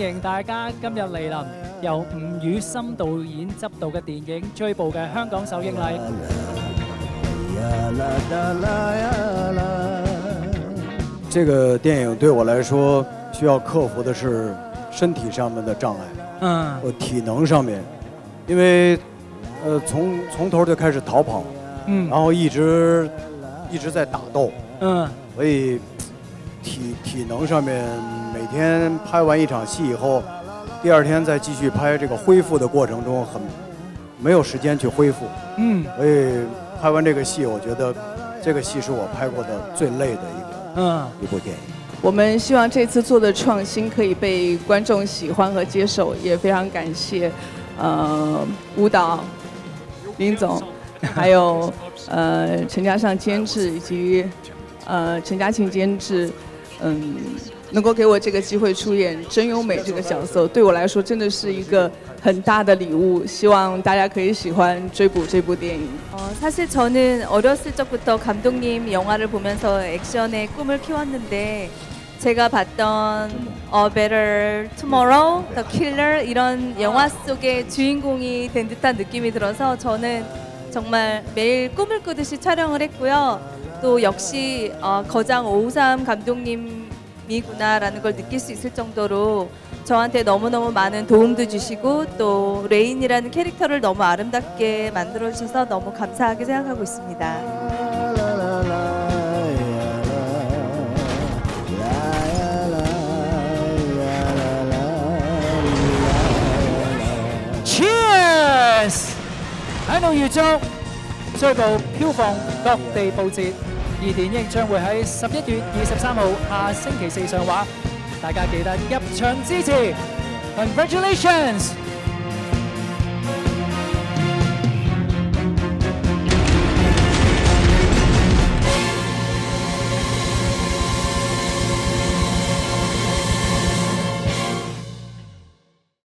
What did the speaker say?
迎大家今日嚟臨，由吳宇森導演執導嘅電影《追捕》嘅香港首映禮。 这个电影对我来说，需要克服的是身体上面的障碍，体能上面，因为从头就开始逃跑，然后一直在打斗，所以体能上面每天拍完一场戏以后，第二天再继续拍，这个恢复的过程中没有时间去恢复，所以拍完这个戏，我觉得这个戏是我拍过的最累的一部电影。 我们希望这次做的创新可以被观众喜欢和接受，也非常感谢舞蹈林总，还有陈嘉上监制以及陈嘉庆监制，能够给我这个机会出演真优美这个角色，对我来说真的是一个很大的礼物。希望大家可以喜欢《追捕》这部电影。 사실 저는 어렸을 적부터 감독님 영화를 보면서 액션의 꿈을 키웠는데 제가 봤던 A Better Tomorrow, The Killer 이런 영화 속의 주인공이 된 듯한 느낌이 들어서 저는 정말 매일 꿈을 꾸듯이 촬영을 했고요. 또 역시 거장 오우삼 감독님이구나라는 걸 느낄 수 있을 정도로 저한테 너무너무 많은 도움도 주시고 또 레인이라는 캐릭터를 너무 아름답게 만들어주셔서 너무 감사하게 생각하고 있습니다. Cheers！ 喺度預祝追捕票房各地報捷，而電影將會喺11月23號下星期四上畫，大家記得入場支持。Congratulations！